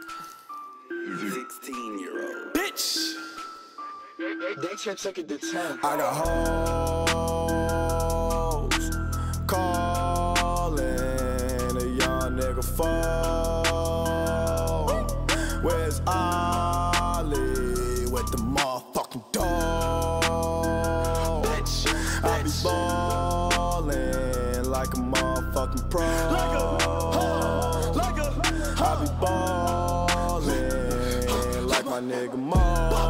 16-year-old bitch. They took it to 10. I got hoes calling a young nigga phone. Where's Ollie with the motherfucking dog? Bitch, I be ballin' like a motherfucking pro. I be ballin' like my nigga Mo.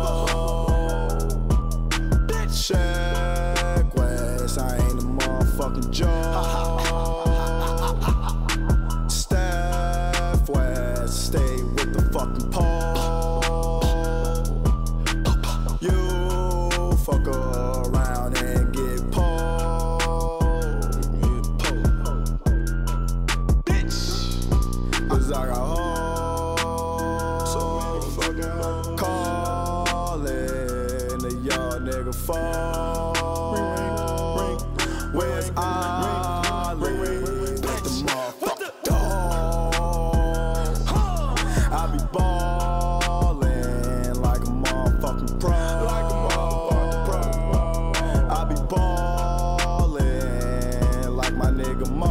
Check West, I ain't a motherfucking joke. Steph West, stay with the fucking pole. You fuck around and get pulled. Bitch, 'cause I got hoes calling a young nigga phone. Where's Ollie with the motherfucking dog? I be ballin' like a motherfucking pro. I be ballin' like my nigga Mo.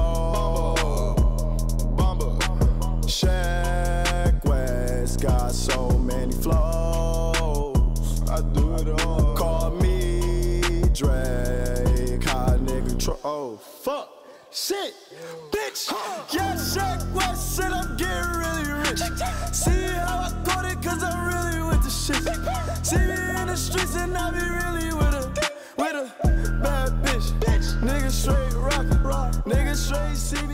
Check West got so many flows. I do it all. Call me Drake, hot nigga oh fuck, shit, bitch. Yeah, Check West said I'm getting really rich. See how I got it, 'cause I'm really with the shit. See me in the streets and I be really with a bad bitch. Nigga straight rock, nigga straight see